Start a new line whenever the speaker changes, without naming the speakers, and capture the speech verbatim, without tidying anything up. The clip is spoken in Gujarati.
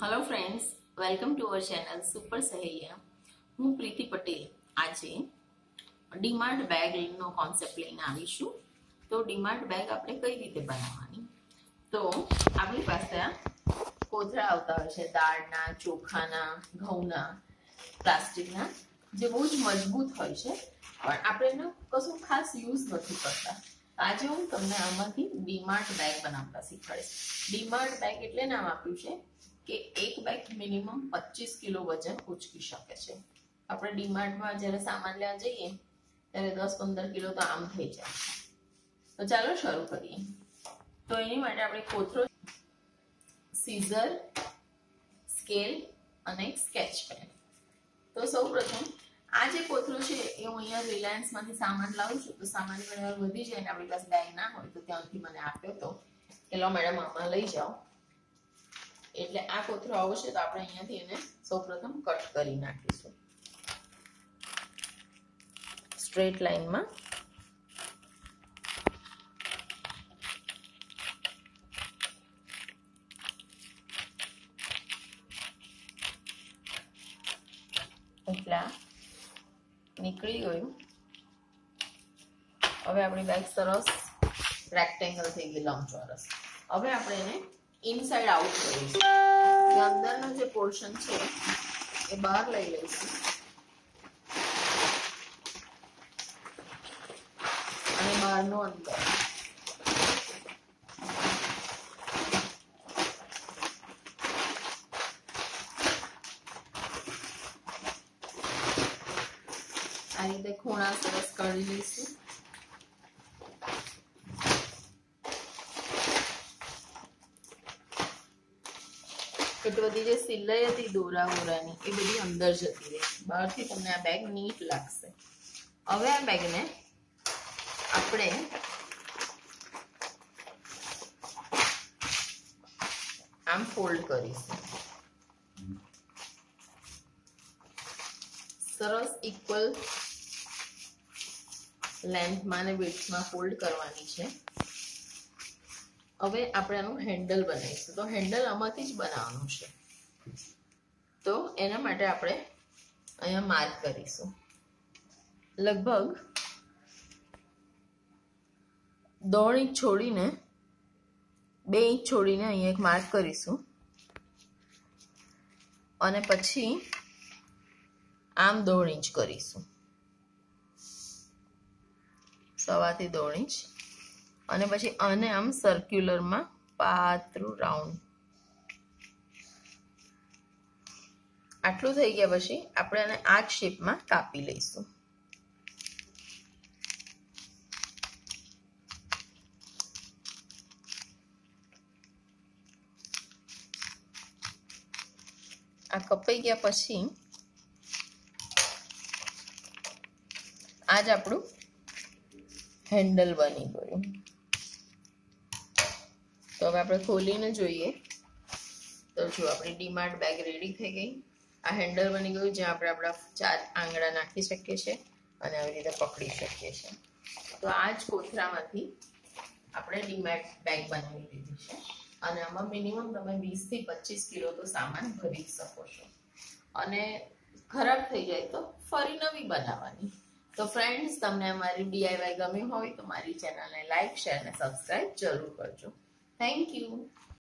Hello friends, welcome to our channel super Saheliya. हूँ प्रीति पटेल। आज डीमार्ट बेग नो कॉन्सेप्ट लईने आवीशुं। तो डीमार्ट बेग आपणे कई रीते बनाववानी। तो आपणी पासे आ कोथळा आवता होय छे दाळना, ચોખાના, ઘઉંના, પ્લાસ્ટિકના, જે બહુ જ મજબૂત હોય છે, પણ આપણે એનો કશું ખાસ યુઝ નથી કરતા। આજે હું તમને આમાંથી ડીમાર્ટ બેગ બનાવતા શીખવાડીશ। ડીમાર્ટ બેગ એટલે નામ આપ્યું છે કે એક બેગ મિનિમમ પચીસ કિલો વજન ઉચકી શકે છે। આપણે ડીમાર્ટમાં જ્યારે સામાન લેવા જઈએ ત્યારે દસ પંદર કિલો તો આમ થઈ જાય। તો ચાલો શરૂ કરીએ। તો એની માટે આપણે કોથળો, सीजर, स्केल અને સ્કેચ પેન। તો સૌપ્રથમ આ જે કોથળો છે એ હું અહીંયા રિલાયન્સ માંથી સામાન લાવું છું। તો સામાન ઘણીવાર વધી જાય ને આપણી પાસે બેગ ના હોય તો ત્યાંથી મને આપ્યો તો કે લો મેડમ આમાં લઈ જાઓ। એટલે આ કોથળો આવો છે તો આપણે અહીંયાથી એને સૌપ્રથમ કટ કરી નાખીશું સ્ટ્રેટ લાઈનમાં। એટલા નીકળી ગયું। હવે આપણી બેગ સરસ રેક્ટેંગલ થઈ ગઈ, લંબચોરસ। હવે આપણે એને ઇનસાઇડ આઉટ કરીશું। જે અંદરનો જે પોર્શન છે એ બહાર લઈ લઈશું અને બહારનો અંદર। આ રીતે ખૂણા સરસ કાઢી લઈશું। એટલે બધી જે સિલાઈ હતી દોરા બોરાની એ બધી અંદર જતી રહે, બહારથી તમને આ બેગ નીટ લાગશે। હવે આ બેગને આપણે આમ ફોલ્ડ કરીશું, સરસ ઇક્વલ લેન્થમાં અને વિડ્થમાં ફોલ્ડ કરવાની છે। હવે આપણે આનું હેન્ડલ બનાવીશું। તો હેન્ડલ આમાંથી જ બનાવવાનું છે, તો એના માટે આપણે અહીંયા માર્ક કરીશું। લગભગ દોઢ ઇંચ છોડીને બે ઇંચ છોડીને અહીંયા એક માર્ક કરીશું અને પછી આમ દોઢ ઇંચ કરીશું, સવાથી દોઢ ઇંચ, અને પછી આને આમ સર્ક્યુલરમાં પાતળું રાઉન્ડ। આટલું થઈ ગયા પછી આપણે આને આ જ શેપમાં કાપી લઈશું। આ કપાઈ ગયા પછી આજ આપણું હેન્ડલ બની ગયું। તો હવે આપણે ખોલીને જોઈએ તો જો આપણી ડીમાર્ટ બેગ રેડી થઈ ગઈ। આ હેન્ડલ બની ગયું જ્યાં આપણે આપણા ચાર આંગળા નાખી શકીએ છીએ અને આવી રીતે પકડી શકીએ છીએ। તો આ જ કોથળામાંથી આપણે ડીમાર્ટ બેગ બનાવી દીધી છે અને આમાં મિનિમમ તમે વીસ થી પચીસ કિલો તો સામાન ભરી શકો છો અને ખરાબ થઈ જાય તો ફરી નવી બનાવવાની। તો ફ્રેન્ડ્સ, તમને અમારી ડીઆઈવાય ગમી હોય તો મારી ચેનલને લાઈક, શેર અને સબસ્ક્રાઇબ જરૂર કરજો। Thank you.